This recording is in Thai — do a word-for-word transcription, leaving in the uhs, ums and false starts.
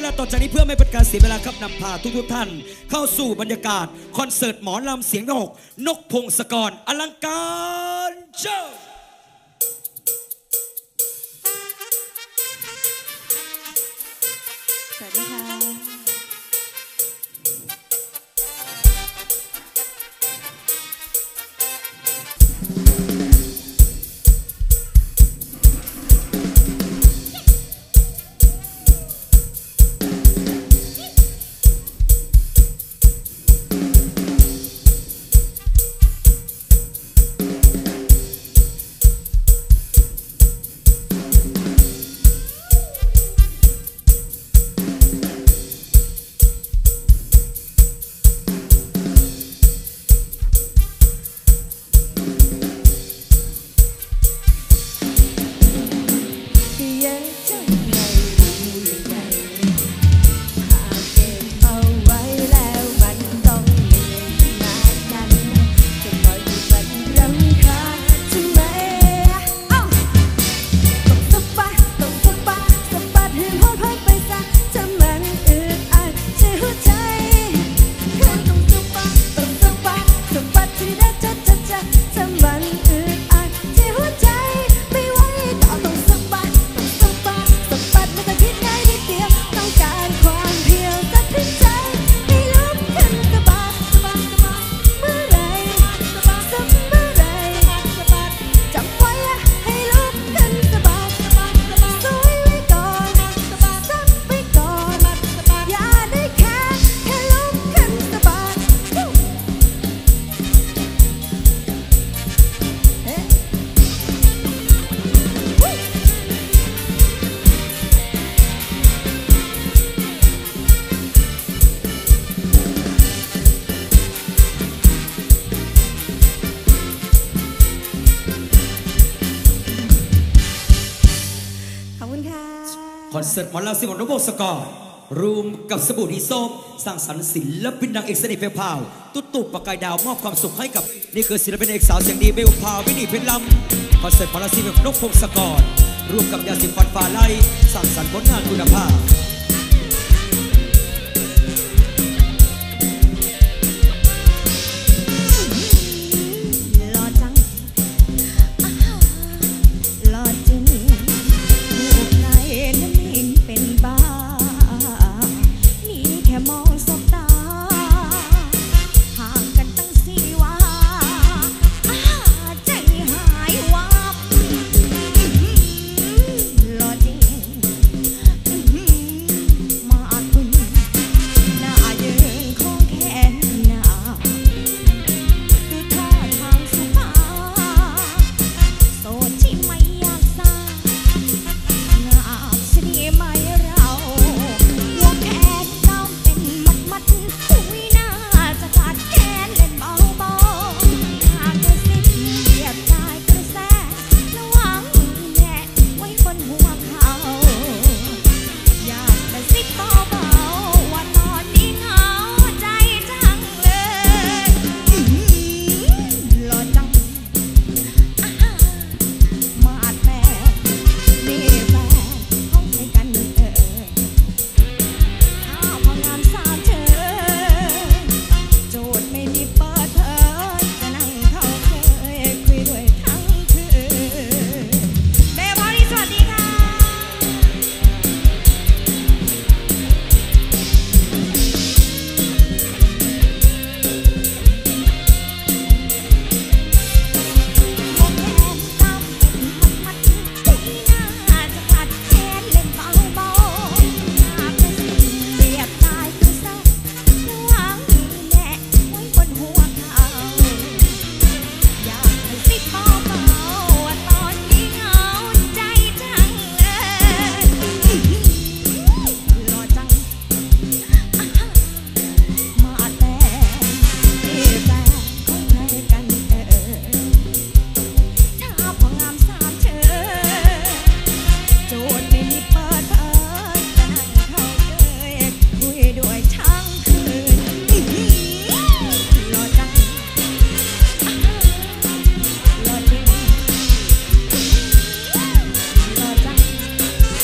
ลาต่อจากนี้เพื่อไม่เป็นการเสียเวลาครับนำพาทุกทุกท่านเข้าสู่บรรยากาศคอนเสิร์ตหมอลำเสียงหกนกพงศกรอลังการโชว์สวัสดีค่ะคอนเสิร์ตหมอลำสิบหกนกพงศกรรวมกับสบู่ดีส้มสร้างสรรค์ศิลปินดังเอกสนิทเพลพาวตุ๊ดตุ๊บประกายดาวมอบความสุขให้กับนี่คือศิลปินเอกสาวเสียงดีเบลพาววินีเพชรลำคอนเสิร์ตหมอลำสิบหกนกพงศกรรวมกับยาสีฟันฟ้าไล่สร้างสรรค์ผลงานคุณภาพ